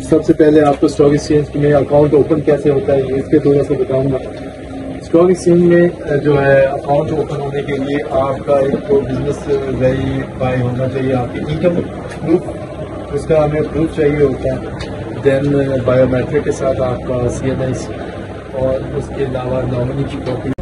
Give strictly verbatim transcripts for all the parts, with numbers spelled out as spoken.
सबसे पहले आपको स्टॉक एक्सचेंज में अकाउंट ओपन कैसे होता है इसके थोड़ा सा बताऊंगा। स्टॉक एक्सचेंज में जो है अकाउंट ओपन होने के लिए आपका एक तो बिजनेस वेरीफाई होना चाहिए, आपकी इनकम प्रूफ, उसका हमें प्रूफ चाहिए होता है। देन बायोमेट्रिक के साथ आपका सी एन आई सी और उसके अलावा नॉमिनी की कॉपी।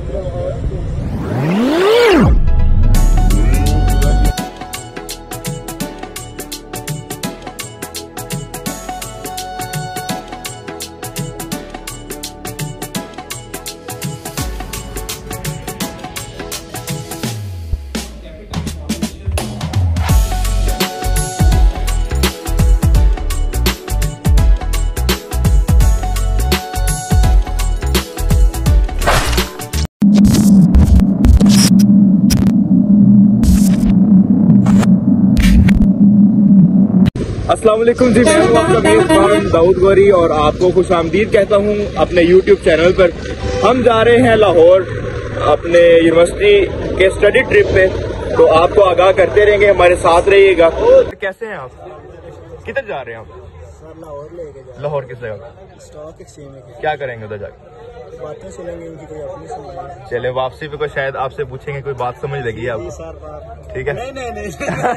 अस्सलाम वालेकुम जी, मैं हूं आपका मेजबान दाऊद गौरी और आपको खुश आमदीद कहता हूं अपने यूट्यूब चैनल पर। हम जा रहे हैं लाहौर अपने यूनिवर्सिटी के स्टडी ट्रिप पे, तो आपको आगाह करते रहेंगे, हमारे साथ रहिएगा। कैसे हैं आप? किधर जा रहे हैं आप? लाहौर लेके जा। लाहौर किस जगह? स्टॉक एक्सचेंज में। क्या करेंगे उधर जाकर? बातें सुनेंगे, उनकी कोई अपनी सुनेंगे। चले, वापसी पे कोई शायद आपसे पूछेंगे, कोई बात समझ लगी है आपको? ठीक है, नहीं नहीं नहीं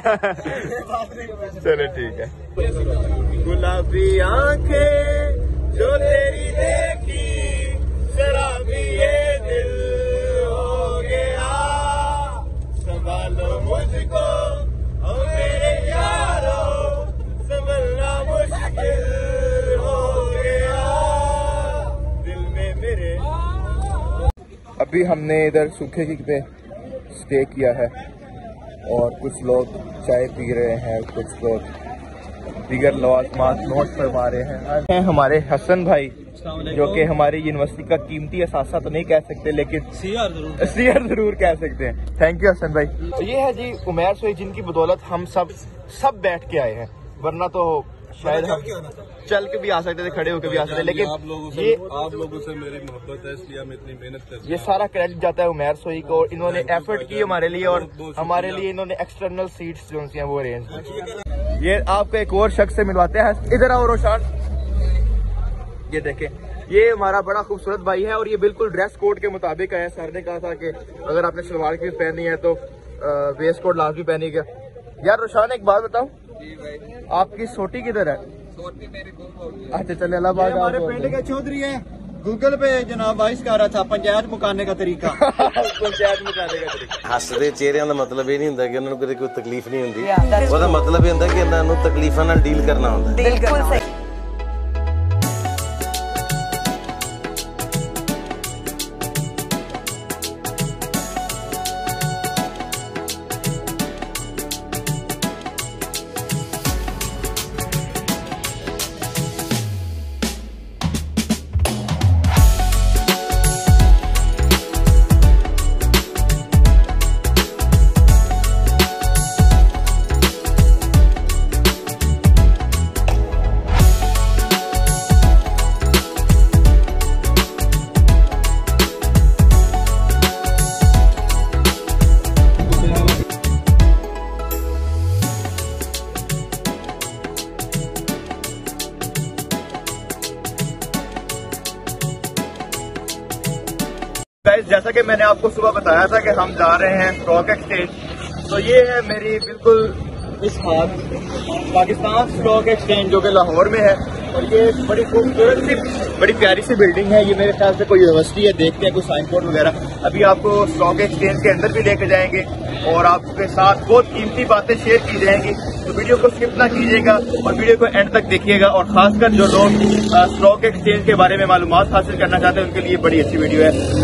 चलो ठीक है। गुलाबी आंखें जो तेरी देखी, शराबी ये दिल हो गया, संभालो मुझको ओ मेरे यारो, संभलना मुश्किल हो गया दिल में मेरे। अभी हमने इधर सूखे की पे स्टे किया है और कुछ लोग चाय पी रहे हैं, कुछ लोग दीगर लवाज़मात नोट करवा रहे हैं। हैं हमारे हसन भाई, जो कि हमारी यूनिवर्सिटी का कीमती असासा तो नहीं कह सकते, लेकिन सीआर जरूर सीआर जरूर कह सकते हैं। थैंक यू हसन भाई। तो ये है जी उमैर सोई, जिनकी बदौलत हम सब सब बैठ के आए हैं, वरना तो शायद हम चल के भी आ सकते थे, खड़े होकर भी आ सकते थे, लेकिन आप लोगों से ये आप लोगों से मेरी मोहब्बत है, इसलिए हम इतनी मेहनत करते हैं। ये सारा क्रेडिट जाता है उमैर सोई को, इन्होंने एफर्ट की हमारे लिए और हमारे लिए इन्होंने एक्सटर्नल सीट्स जो हैं वो अरेंज की। ये आपको एक और शख्स से मिलवाते हैं, इधर आओ रोशान। ये देखें, ये हमारा बड़ा खूबसूरत भाई है और ये बिल्कुल ड्रेस कोड के मुताबिक है। सर ने कहा था कि अगर आपने सलवार कमीज पहनी है तो वेस्ट कोट लाजमी पहनिएगा। यार रोशान, एक बात बताओ, आपकी सोटी किधर है? अच्छा चले, अल्लाह बात। हमारे पिंड के चौधरी है, गूगल पे जनाब वाइस कर रहा था पंचायत मुकाने का तरीका। पंचायत मुकाने का तरीका। हसदे चेहरिਆਂ ਦਾ ਮਤਲਬ ਇਹ ਨਹੀਂ ਹੁੰਦਾ ਕਿ ਉਹਨਾਂ ਨੂੰ ਕਦੇ ਕੋਈ ਤਕਲੀਫ ਨਹੀਂ ਹੁੰਦੀ, ਉਹਦਾ ਮਤਲਬ ਇਹ ਹੁੰਦਾ ਕਿ ਇਹਨਾਂ ਨੂੰ ਤਕਲੀਫਾਂ ਨਾਲ ਡੀਲ ਕਰਨਾ ਹੁੰਦਾ। ਬਿਲਕੁਲ ਸਹੀ। गाइस, जैसा कि मैंने आपको सुबह बताया था कि हम जा रहे हैं स्टॉक एक्सचेंज, तो ये है मेरी बिल्कुल इस हाथ पाकिस्तान स्टॉक एक्सचेंज जो कि लाहौर में है। और ये बड़ी खूबसूरत सी बड़ी प्यारी सी बिल्डिंग है। ये मेरे ख्याल से कोई यूनिवर्सिटी है, देखते हैं कोई साइन बोर्ड वगैरह। अभी आपको स्टॉक एक्सचेंज के अंदर भी लेके जाएंगे और आपके साथ बहुत कीमती बातें शेयर की जाएंगी, तो वीडियो को स्किप ना कीजिएगा और वीडियो को एंड तक देखिएगा। और खासकर जो लोग स्टॉक एक्सचेंज के बारे में मालूमात हासिल करना चाहते हैं उनके लिए बड़ी अच्छी वीडियो है।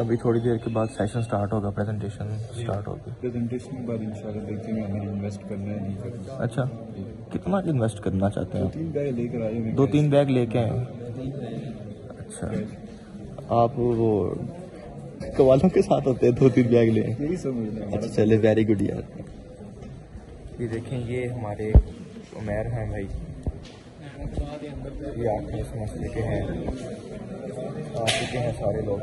अभी थोड़ी देर के बाद सेशन स्टार्ट होगा, प्रेजेंटेशन स्टार्ट होगी। प्रेजेंटेशन के बाद इंशाल्लाह देखते हैं हमें इन्वेस्ट करना है नहीं करना। अच्छा, कितना इन्वेस्ट करना चाहते हैं? दो तीन बैग लेकर आए हैं। दो तीन बैग लेके आए। अच्छा, आप वो कवालों के साथ होते हैं, दो तीन बैग ले? यही समझना। अच्छा चले, वेरी गुड यार। ये देखें, ये हमारे उमैर हैं भाई, ये आके इस मसले के हैं, आ चुके हैं सारे लोग।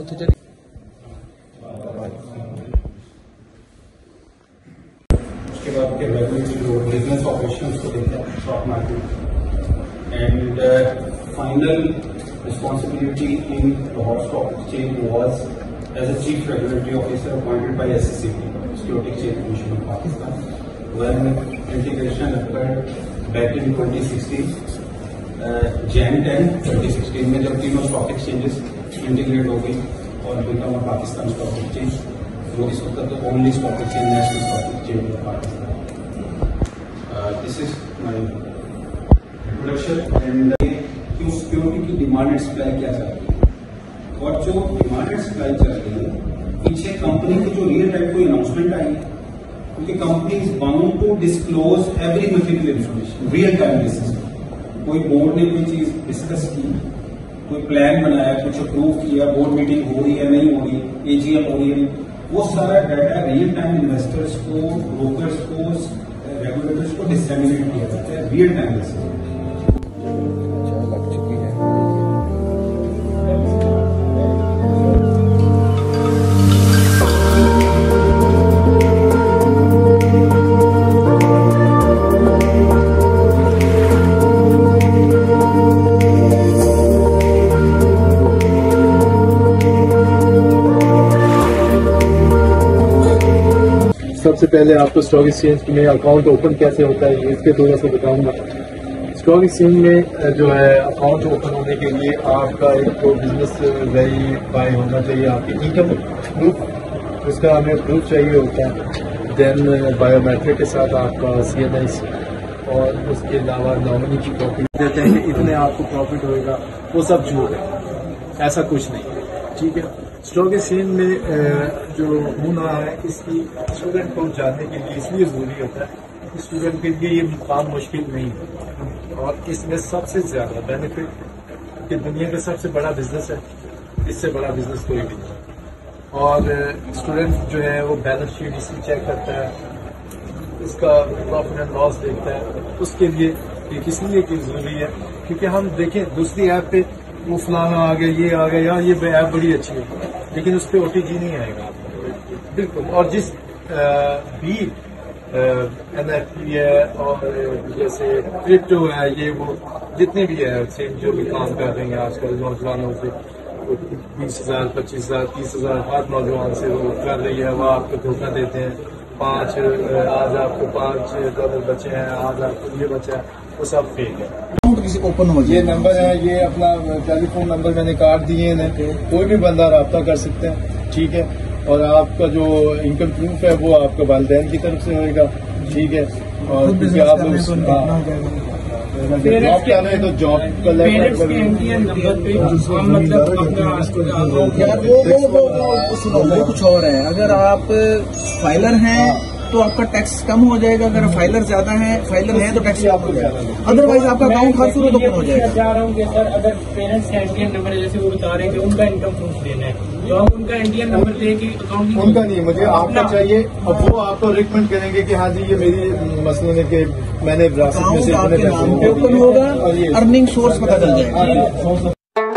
उसके बाद के जो बिजनेस ऑपरेशंस को देखते हैं stock market and final responsibility in Lahore stock exchange was as a chief regulatory officer appointed by S C C P, security exchange commission of Pakistan, when integration occurred back in twenty sixteen, January tenth, twenty sixteen में जब तीनों stock exchanges integrate हो गई और become a Pakistan stock exchange, वो इस वक्त तो only stock exchange national stock exchange of Pakistan. This is my introduction and क्यों सिक्योरिटी की डिमांड एंड सप्लाई क्या चल रही है और जो डिमांड एंड सप्लाई चल रही है पीछे कंपनी की जो रियल टाइम कोई अनाउंसमेंट आई है, क्योंकि company is bound to disclose every material information real time basis. कोई बोर्ड ने कोई चीज डिस्कस की, कोई प्लान बनाया, कुछ अप्रूव किया, बोर्ड मीटिंग हो रही है नहीं हो रही, एजीएम हो रही है, वो सारा डाटा रियल टाइम इन्वेस्टर्स को, ब्रोकर्स को, रेगुलेटर्स को डिसेमिनेट किया जाता है रियल टाइम बेसिस। सबसे पहले आपको स्टॉक एक्सचेंज में अकाउंट ओपन कैसे होता है इसके थोड़ा सा बताऊंगा। स्टॉक एक्सचेंज में जो है अकाउंट ओपन होने के लिए आपका एक तो बिजनेस वेरीफाई होना चाहिए, आपकी इनकम प्रूफ, उसका हमें प्रूफ चाहिए होता है। देन बायोमेट्रिक के साथ आपका सी एन आई सी और उसके अलावा नॉमिनी की प्रॉफिट देते हैं कि इतने आपको प्रॉफिट होएगा, वो सब झूठ है, ऐसा कुछ नहीं है। ठीक है, स्टॉक एक्सचेंज में जो होना है इसकी स्टूडेंट को जानने के लिए इसलिए जरूरी होता है कि स्टूडेंट के लिए ये काम मुश्किल नहीं है और इसमें सबसे ज्यादा बेनिफिट कि दुनिया का सबसे बड़ा बिजनेस है, इससे बड़ा बिजनेस कोई भी नहीं। और स्टूडेंट जो है वो बैलेंस शीट इसकी चेक करता है, उसका प्रॉफिट एंड लॉस देखता है, उसके लिए इसलिए कि जरूरी है क्योंकि हम देखें दूसरी ऐप पे वो फलाना आ गया, ये आ गया, यार ये ऐप बड़ी अच्छी है, लेकिन उस पर ओटीजी नहीं आएगा बिल्कुल। और जिस भी एन एफ पी है और जैसे क्रिप्टो है, ये वो जितने भी है सेम जो भी काम कर रहे हैं आजकल नौजवानों से, बीस हजार पच्चीस हजार तीस हजार हर नौजवान से वो कर रही है, वो आपको धोखा देते हैं। पांच आज आपको पांच डॉलर बचे हैं, आज आपको ये बचा है, वो सब फेक है। किसी ओपन हो ये नंबर है, ये अपना टेलीफोन नंबर मैंने काट दिए हैं, कोई भी बंदा रब्ता कर सकते हैं। ठीक है, और आपका जो इनकम प्रूफ है वो आपका वालिदैन की तरफ से होएगा। ठीक है, और क्योंकि आप जॉब कर रहे हैं तो जॉब का कुछ और है। अगर आप फाइलर हैं तो आपका टैक्स कम हो जाएगा, अगर फाइलर ज्यादा है फाइलर है तो टैक्स कम हो जाएगा, अदरवाइज आपका अकाउंट हर सूरत ओपन हो जाएगा। चाह रहा हूँ कि सर अगर पेरेंट्स का एनटीएन नंबर जैसे वो बता रहे हैं कि उनका इनकम प्रूफ देना है, तो हम उनका एनटीएन नंबर दे कि अकाउंट उनका नहीं, मुझे आपका चाहिए। अब वो आपको रिकमेंड करेंगे कि हाँ जी ये मेरी मसले के मैंने विरासत में से इतने पैसे ओपन होगा, अर्निंग सोर्स पता चल जाएगा।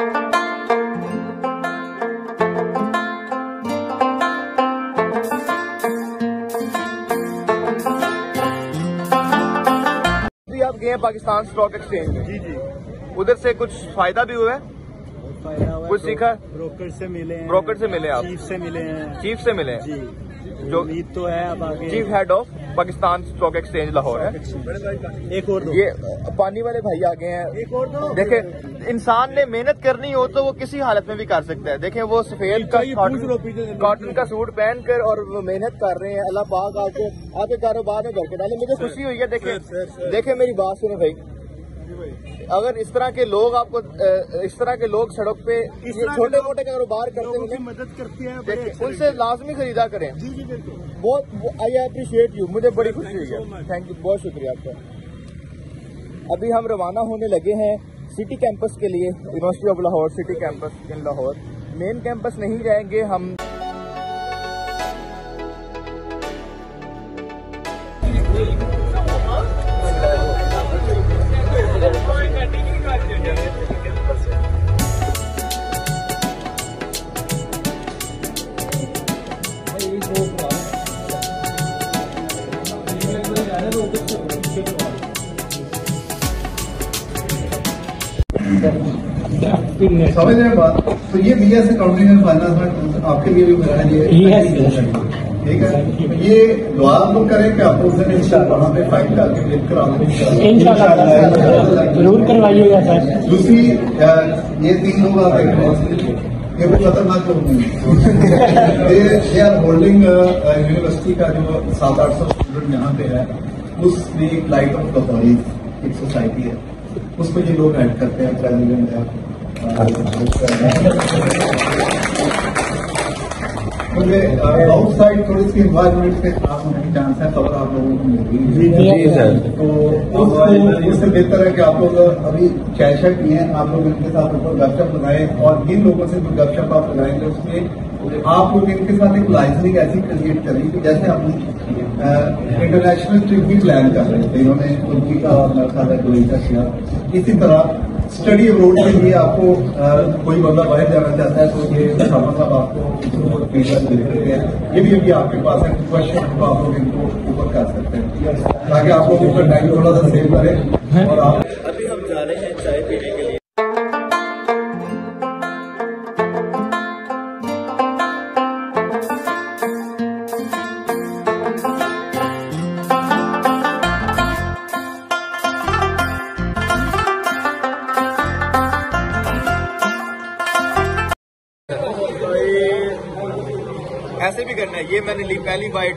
आप गए हैं पाकिस्तान स्टॉक एक्सचेंज में, जी जी, उधर से कुछ फायदा भी हुआ है? फायदा हुआ, कुछ सीखा? ब्रोकर से मिले हैं, ब्रोकर से मिले आप? चीफ से मिले हैं। चीफ से मिले हैं जी, जो उम्मीद तो है अब आगे। Chief head of Pakistan stock exchange Lahore है। एक और दो, ये पानी वाले भाई आ गए हैं। एक और दो। देखे, इंसान ने मेहनत करनी हो तो वो किसी हालत में भी कर सकता है। देखें वो सफेद का कॉटन का सूट पहनकर और वो मेहनत कर रहे हैं। अल्लाह पाक आपको आपके कारोबार में घर के डाले, मुझे खुशी हुई है। देखे देखे मेरी बात सुने भाई, अगर इस तरह के लोग आपको इस तरह के लोग सड़क पे छोटे मोटे कारोबार करते हैं, मदद करती है, उनसे लाजमी खरीदा करें। जी जी बिल्कुल, बहुत आई अप्रिशिएट यू, मुझे बड़ी खुशी हुई है, थैंक यू, बहुत शुक्रिया आपका। अभी हम रवाना होने लगे हैं सिटी कैंपस के लिए, university of Lahore city campus in Lahore. Main campus नहीं जाएंगे हम। समझ रहे हैं बात? तो ये B S accounting and finance आपके लिए भी मेरा है, ये ठीक है। तो ये दुआ हम करें कि आपको उस दिन इंशाल्लाह वहाँ पे फाइल करके क्लिक करा जरूर करवाइएगा सर। दूसरी ये तीन लोग आप देख रहे हैं, ये कोई खतरनाक लोग नहीं, ये आर होल्डिंग यूनिवर्सिटी का जो सात आठ सौ स्टूडेंट यहाँ पे है, उसमें एक लाइट ऑफ लाहौरी एक सोसाइटी है, उसको ये लोग हेड करते हैं, प्रेसिडेंट है। मुझे आउटसाइड थोड़ी सी इन्वायरमेंट से खराब होने की चांस है, खबर आप लोगों को मिल रही है। जी सर। तो उससे बेहतर है कि आप लोग अभी चाय शाय पिए, आप लोग इनके साथ ऊपर गपशप लगाएं, और इन लोगों से जो गपशप आप लगाएंगे उसमें आप लोग इनके साथ एक लाइजनिंग ऐसी क्रिएट करें कि जैसे अपनी इंटरनेशनल ट्रिप भी प्लान कर रहे थे, इन्होंने तुर्की का और मेरा ख्याल है दुबई का किया। इसी तरह स्टडी अब्रोड के लिए आपको आ, कोई बंदा बाहर जाना चाहता है तो ये मतलब आपको फीडबैक दे देते हैं, ये भी अभी आपके पास है क्वेश्चन, तो आप लोग इनको ऊपर कर सकते हैं ताकि आप लोगों का टाइम थोड़ा सा सेव करें। और आप अभी हम जा रहे हैं चाय पीने के लिए। ऐसे भी करना है, ये मैंने ली पहली बाइट,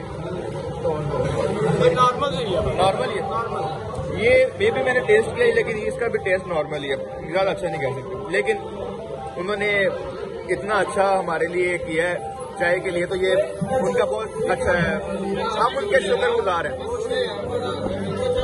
नॉर्मल नॉर्मल ये ये ये भी मैंने टेस्ट किया, लेकिन इसका भी टेस्ट नॉर्मल ही है, ज़्यादा अच्छा नहीं कह सकते, लेकिन उन्होंने इतना अच्छा हमारे लिए किया है चाय के लिए, तो ये उनका बहुत अच्छा है, हम उनके शुक्रगुजार हैं।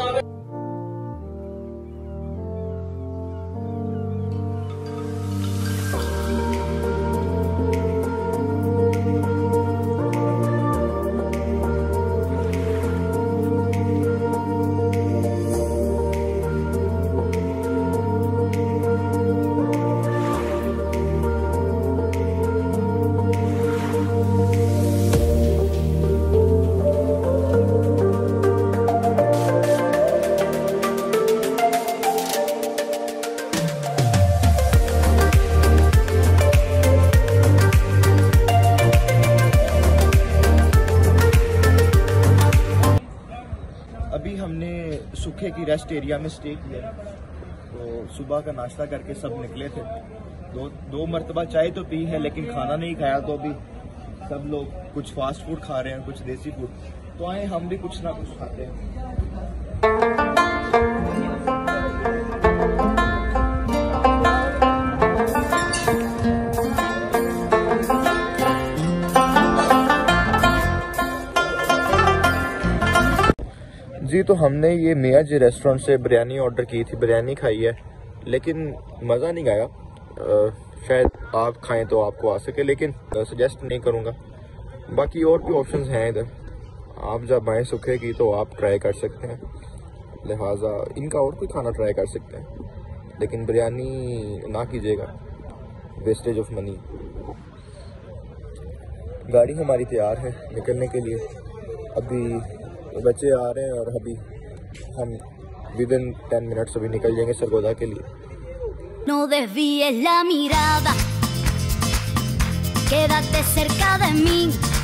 सूखे की रेस्ट एरिया में स्टे किया, तो सुबह का नाश्ता करके सब निकले थे, दो दो मरतबा चाय तो पी है लेकिन खाना नहीं खाया, तो अभी सब लोग कुछ फास्ट फूड खा रहे हैं, कुछ देसी फूड, तो आए हम भी कुछ ना कुछ खाते हैं। जी तो हमने ये मियाँ जी रेस्टोरेंट से बिरयानी ऑर्डर की थी, बिरयानी खाई है, लेकिन मज़ा नहीं आया। शायद आप खाएं तो आपको आ सके, लेकिन सजेस्ट नहीं करूँगा। बाकी और भी ऑप्शंस हैं इधर, आप जब आएँ सूखे की तो आप ट्राई कर सकते हैं, लिहाजा इनका और कोई खाना ट्राई कर सकते हैं, लेकिन बिरयानी ना कीजिएगा, वेस्टेज ऑफ मनी। गाड़ी हमारी तैयार है निकलने के लिए, अभी बच्चे आ रहे हैं और अभी हम विद इन टेन मिनट्स अभी निकल जाएंगे सरगोदा के लिए। No desvíes la mirada, quédate cerca de mí.